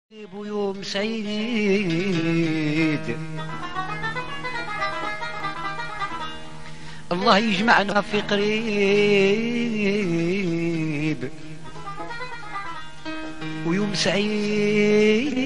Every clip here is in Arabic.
يوم سعيد الله يجمعنا في قريب ويوم سعيد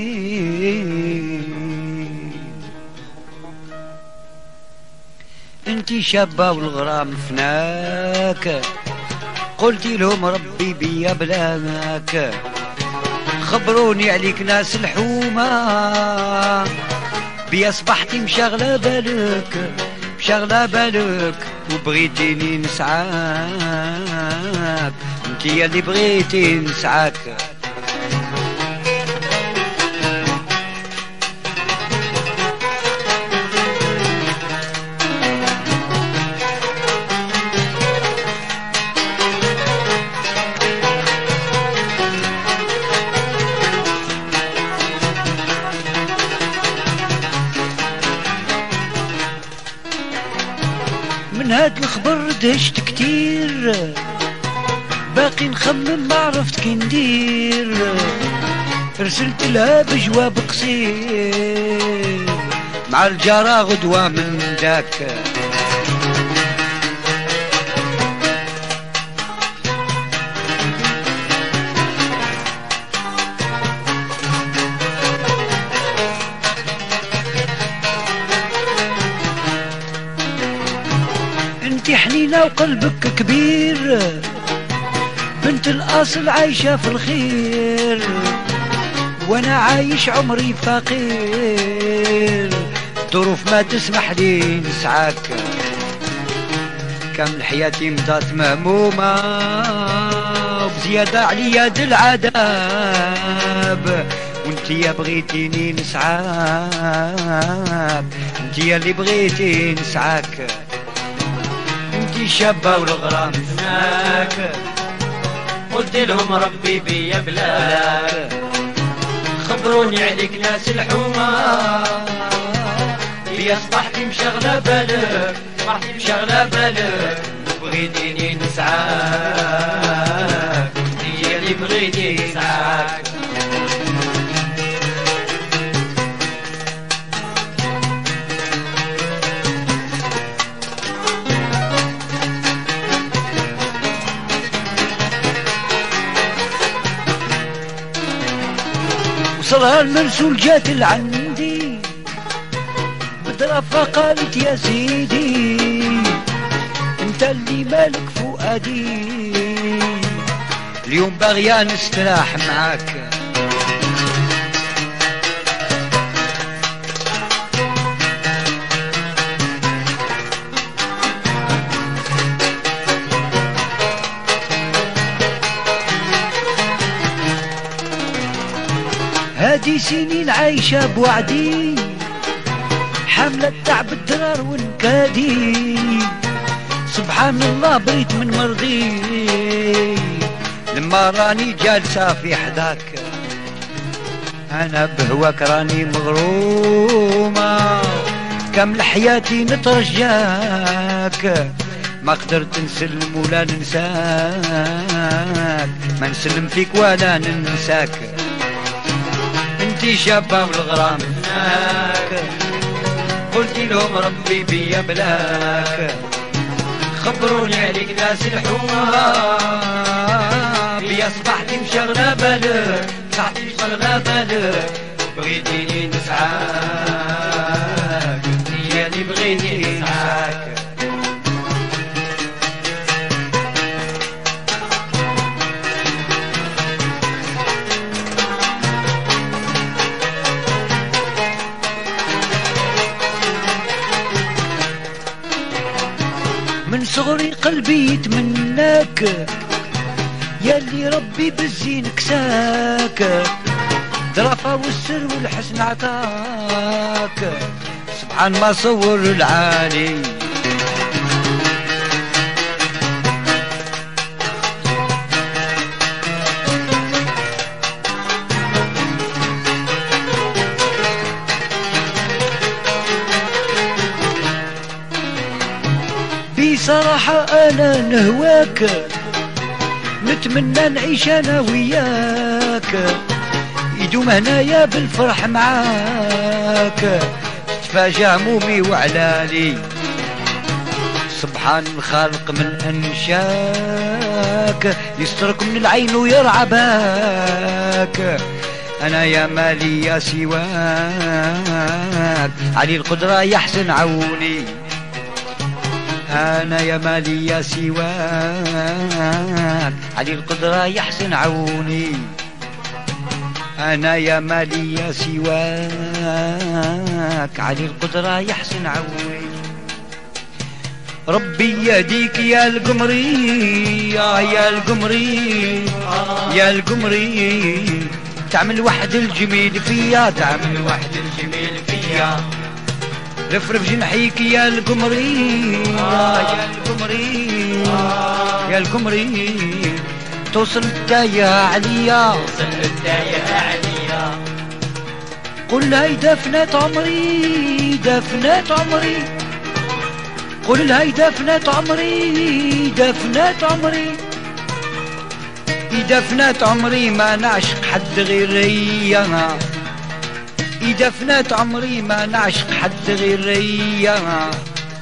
انتي شابة والغرام فناك قلتي لهم ربي بيا بلاك خبروني عليك ناس الحومة بيا صبحتي مشغلة بالك وبغيتيني نسعاك انتي يا اللي بغيتي نسعاك من هاد الخبر دهشت كتير باقي نخمم ما عرفت كي ندير رسلت لها بجواب قصير مع الجارة غدوة من داك انتي حنينة وقلبك كبير بنت الاصل عايشة في الخير وانا عايش عمري فقير ظروف ما تسمح لي نسعاك كامل حياتي مضات مهمومة وبزيادة عليا د العذاب وانتي يا بغيتيني نسعاك انتي يا اللي بغيتي نسعاك انتي شابة والغرام فناك قلت لهم ربي بيا بلاك خبروني عليك ناس الحومة بيا صبحتي مشغلة بالك بغيتيني نسعاك انتي اللي بغيتي نسعاك وصلها المرسول جات لعندي بضرفة قالت يا سيدي انت اللي مالك فؤادي اليوم باغية نستراح معاك هادي سنين عايشة بوعدي حاملة تعب الدرار والكادي سبحان الله بريت من مرضي لما راني جالسة في حداك أنا بهواك راني مغرومة كامل حياتي نترجاك ما قدرت نسلم ولا ننساك ما نسلم فيك ولا ننساك انتي شابة والغرام فناك قلتي لهم ربي بيا بلاك خبروني عليك ناس الحومة بيا صبحتي مشغلة بالك بغيتيني نسعاك انتي يا اللي بغيتي نسعاك من صغري قلبي يتمناك يا اللي ربي بالزين كساك درافة والسر والحسن عطاك سبحان ما صور العالي بصراحة أنا نهواك نتمنى نعيش أنا وياك يدوم هنايا بالفرح معاك تفاجأ همومي وعلالي سبحان الخالق من أنشاك يسترك من العين ويرعى باك أنا يا مالي يا سواك علي القدرة يحسن عوني أنا يا مالي يا سواك علي القدرة يحسن عوني أنا يا مالي يا سواك علي القدرة يحسن عوني ربي يهديك يا القمري يا القمري يا القمري تعمل وحد الجميل فيا تعمل وحد الجميل فيا رفرف جنحيك يا القمري يا القمري يا القمري توصل الداية عليا توصل الداية عليا قل هاي دفنة عمري دفنة عمري قل هاي دفنة عمري دفنة عمري دفنة عمري ما نعشق حد غيري أنا دفنة عمري ما نعشق حد غيري أنا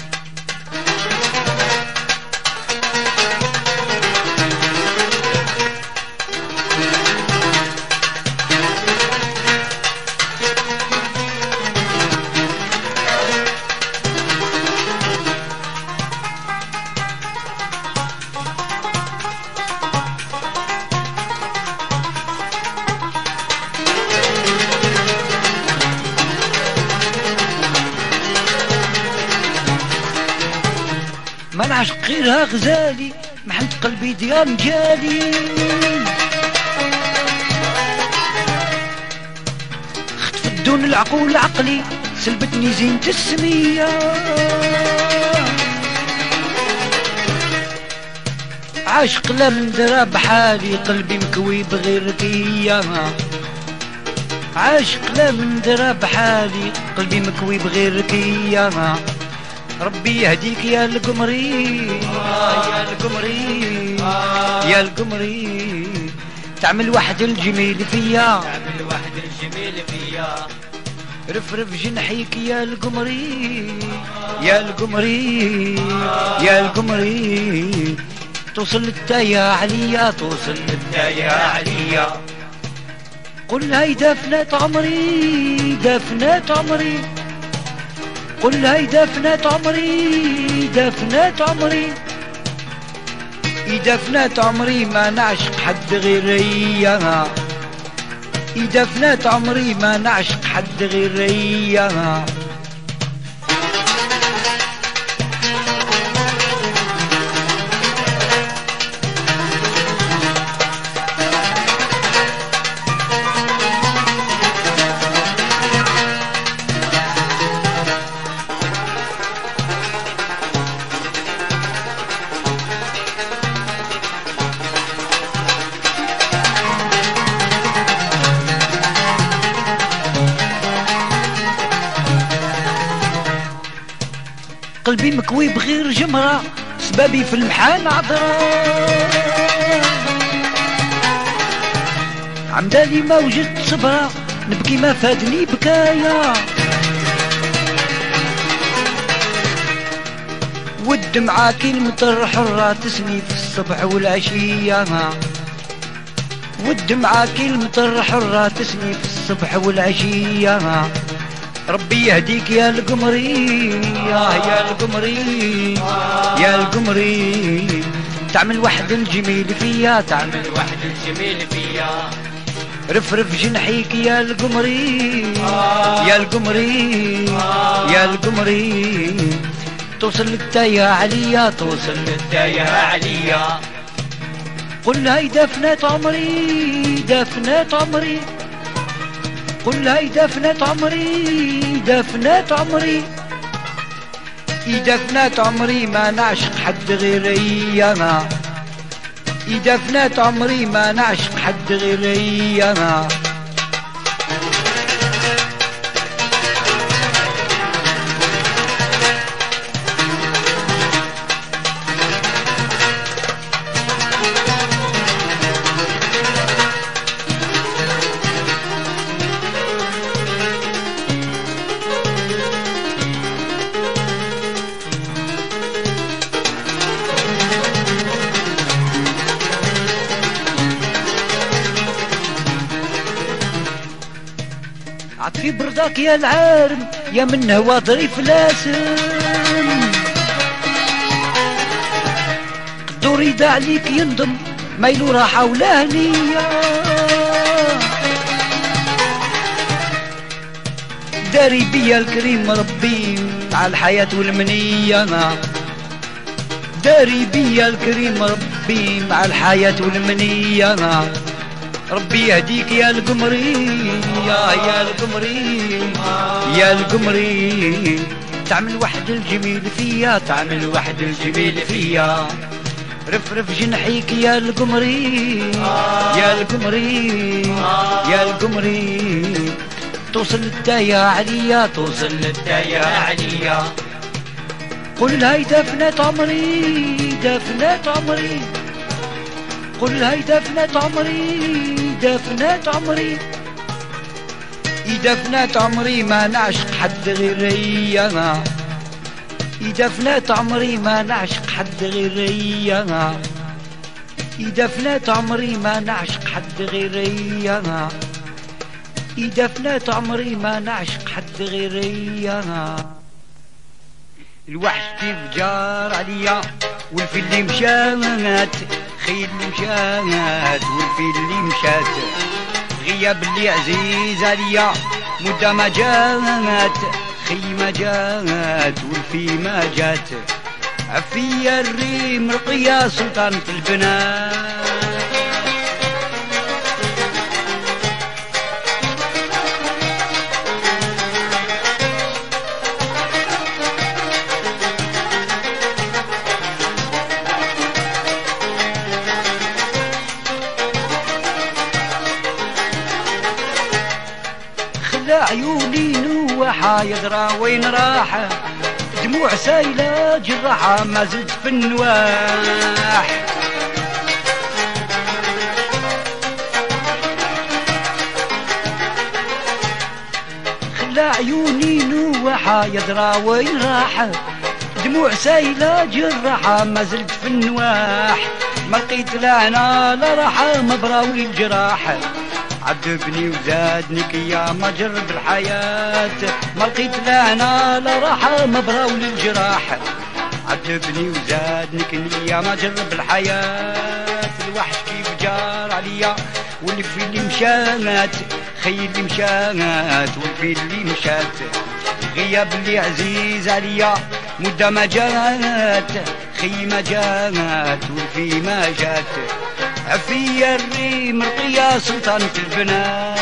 ما نعشق غيرها غزالي محنت قلبي ديال جالي خطفت دون العقول عقلي سلبتني زينة السمية عاشق لا من درا بحالي قلبي مكوي بغيرك يا عاشق لا من درا بحالي قلبي مكوي بغيرك يا ربي يهديك يا القمري يا القمري يا القمري تعمل وحد الجميل فيا تعمل وحد الجميل فيا رفرف جنحيك يا القمري يا القمري يا القمري توصل الداية عليا توصل الداية عليا قل هاي دفنة عمري دفنة عمري قل هاي دفنة عمري دفنة عمري دفنة عمري ما نعشق حد غيري أنا دفنة عمري ما نعشق حد غيري أنا قلبي مكوي بغير جمرة سبابي في المحال عذرة عمدالي ما وجدت صبرة نبكي ما فادني بكايا والدمعة كلمة حرة تسني في الصبح والعشية والدمعة كلمة حرة تسني في الصبح والعشية ربي يهديك يا القمري يا القمري يا القمري تعمل وحد الجميل فيا تعمل وحد الجميل فيا رفرف جنحيك يا القمري يا القمري يا القمري توصل الداية عليا توصل الداية عليا قل هاي دفنة عمري دفنة عمري قل هاي دفنة عمري دفنة عمري دفنة عمري ما نعشق حد غيري أنا دفنة عمري ما نعشق حد غيري أنا عطفي برضاك يا العارم يا من هو ظريف لاسم، قدو يريد عليك يندم ما يلو راحة ولا هنية، داري بيا الكريم ربي مع الحياة والمنية، داري بيا الكريم ربي مع الحياة والمنية، ربي يهديك يا القمري يا القمري يا القمري، تعمل واحد الجميل فيا تعمل واحد الجميل فيا، رفرف جنحيك يا القمري يا القمري يا القمري، توصل للدايا عليا توصل للدايا عليا، قل هاي دفنة عمري دفنة عمري، قل هاي دفنة عمري دفنة عمري، دفنة عمري ما نعشق حد غيري انا، دفنة عمري ما نعشق حد غيري انا، دفنة عمري ما نعشق حد غيري انا، دفنة عمري ما نعشق حد غيري انا، الوحش كيف جار عليا والفيل اللي مشات خيل اللي مشات والفيل اللي مشات، غياب اللي عزيز عليا مدة ما جات خي ما جات والفي ما جات، عفية الريم رقية سلطانة البنات، عيوني نوحة يدرى وين راحة، دموع سايلة جراحة ما زلت في النواح، خلى عيوني نوحة يدرى وين راحة، دموع سايلة جراحة ما زلت في النواح، ما لقيت لا هنا لا راحة ما براوي الجراحة، عذبني وزادني كيا ما جرب الحياة، ما لقيت لا هنا لا راحة ما براو للجراح، عذبني وزادني كيا ما جرب الحياة، الوحش كيف جار عليا والفي اللي مشات خي اللي مشات والفي اللي مشات، غياب اللي عزيز عليا مدة ما جات خي ما جات والفي ما جات، عفية الريم رقية سلطانة البنات،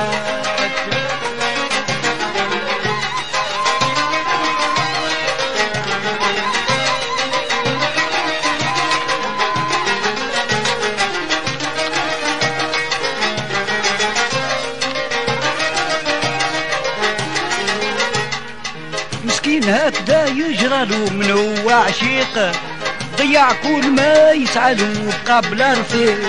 مسكين هكذا يجرالو من هو عشيق، ضيع كل ما يسعلو قبل رفيق،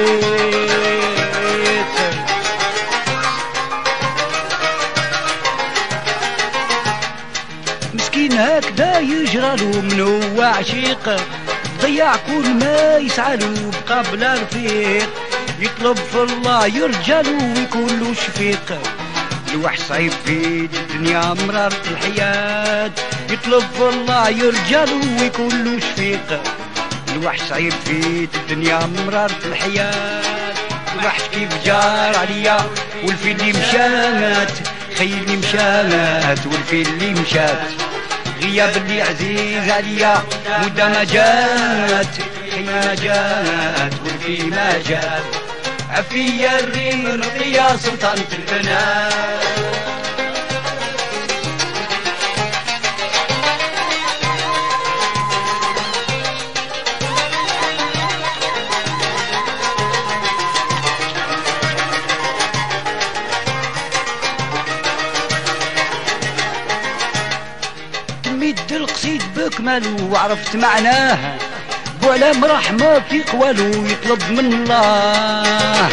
مسكين هكذا يجرالو من هو عشيق، ضيع كل ما يسعلو قبل رفيق، يطلب في الله يرجلو ويكون له شفيق، الوحش صعيب في الدنيا مرارة الحياة، يطلب في الله يرجلو ويكون له شفيق، الوحش صعيب في الدنيا مرارة الحياة، الوحش كيف جار عليا والفيل اللي مشات خي اللي مشات والفيل اللي مشات، غياب اللي عزيز عليا مدة ما جات خي ما جات والفيل ما جات، عفية الريم رقية سلطانة البنات، مد القصيد بكملو وعرفت معناها، بوعلام رحمة في قوالو يطلب من الله،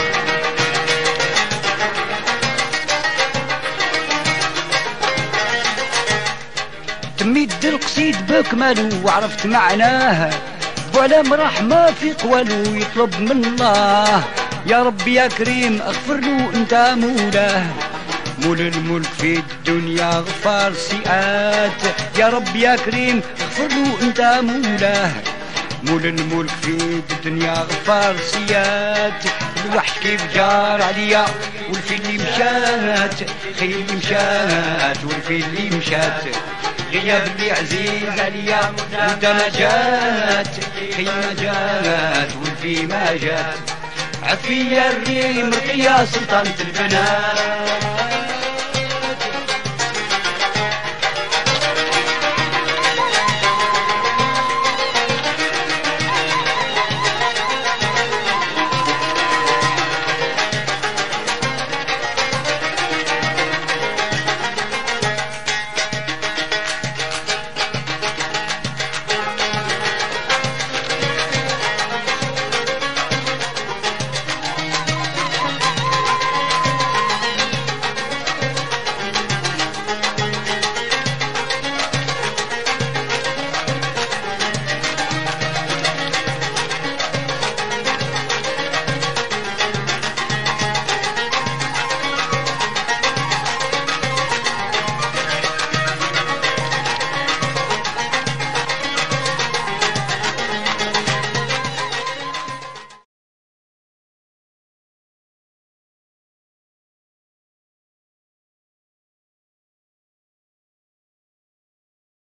تميد القصيد بكملو وعرفت معناها، بوعلام رحمة في قوالو يطلب من الله، يا ربي يا كريم اغفر له انت مولاه، مول الملك في الدنيا غفار سيئات، يا رب يا كريم اغفر له انت مولاه. مول الملك في الدنيا غفار سيئات، الوحش كيف جار عليا والفيل اللي مشات، خيل اللي مشات والفيل اللي مشات، غياب اللي عزيز عليا وانت ما جات، خيل ما جات والفيل ما جات. عفية الريم رقية سلطانة البنات،